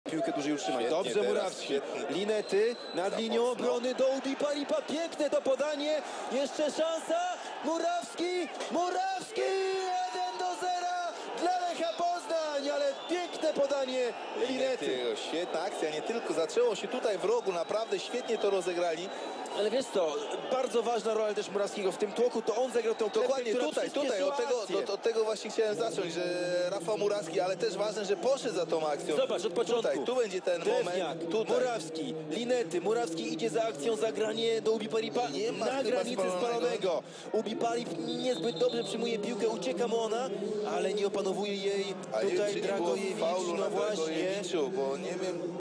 Piłkę dłużej utrzymać. Świetnie Dobrze teraz, Murawski. świetnie. Linety nad linią mocno. obrony do Ubi Palipa. Piękne to podanie. Jeszcze szansa. Murawski. Murawski. 1-0 dla Lecha Poznań. Ale piękne podanie Linety. Świetna akcja, nie tylko. Zaczęło się tutaj w rogu. Naprawdę świetnie to rozegrali. Ale wiesz co, bardzo ważna rola też Murawskiego w tym tłoku, to on zagrał tą klęskę, Dokładnie która tutaj, przyspieszyła akcję. od tego właśnie chciałem zacząć, że Rafał Murawski, ale też ważne, że poszedł za tą akcją. Zobacz, od początku. Tutaj, tu będzie ten Drewniak, moment. Tutaj. Murawski, Linety. Murawski idzie za akcją, zagranie do Ubi Palipa Nie ma na chyba granicy spalonego. Ubi Palip niezbyt dobrze przyjmuje piłkę, ucieka mu ona, ale nie opanowuje jej A nie wiem, tutaj czy nie było Dragojewicz. faulu No na właśnie. Dragojewiczu, bo nie wiem.